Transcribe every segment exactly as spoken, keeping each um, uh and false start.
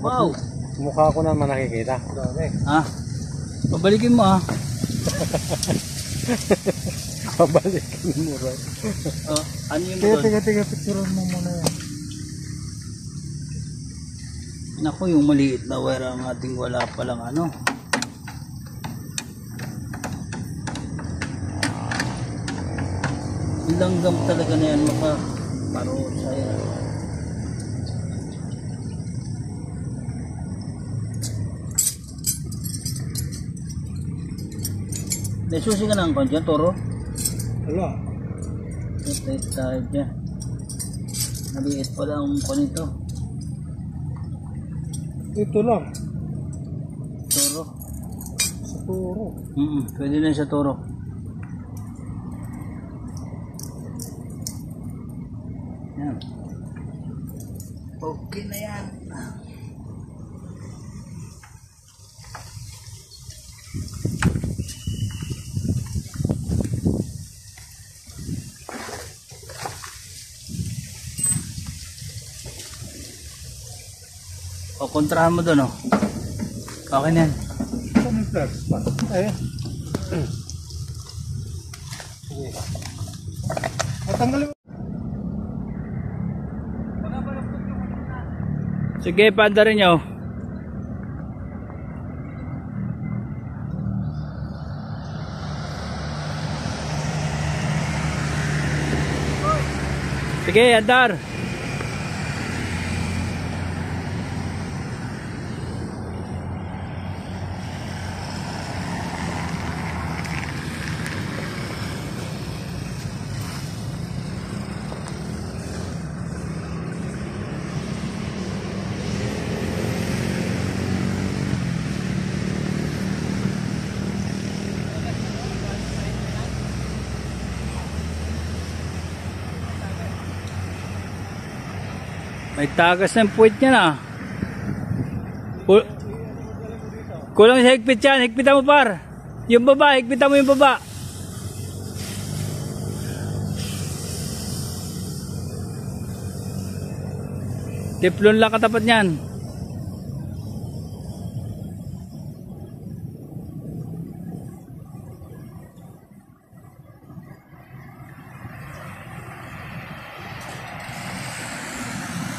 Wow! Mukha ko naman nakikita. Ah, pabalikin mo ah. Pabalikin mo rin. Oh, ano yung Tiga, doon? tiga, tiga, picture mo muna yan. Naku, yung maliit na wire ang ating wala palang ano. Yung langgam talaga na yan makaparo sa'yo. May susi ka ng kanya, Toro? Wala. Ito tayo dyan. Maliit pala ang mukha nito. Ito lang. Toro. Sa Toro. Mm -mm, pwede na sa Toro. Yan. Okay na yan. O, kontrahan mo doon, oh. Okay na yan. Ano yung flags pa? Eh. Sige. Matanggalin mo. Sige, paanda rin nyo. Sige, andar. May tagas ng puwit niya na. Kul Kulang sa higpit yan. Higpitan mo par. Yung baba, higpitan mo yung baba. Teflon lang katapat niyan.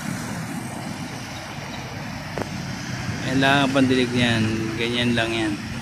Kailangan pandilig niyan, ganyan lang yan.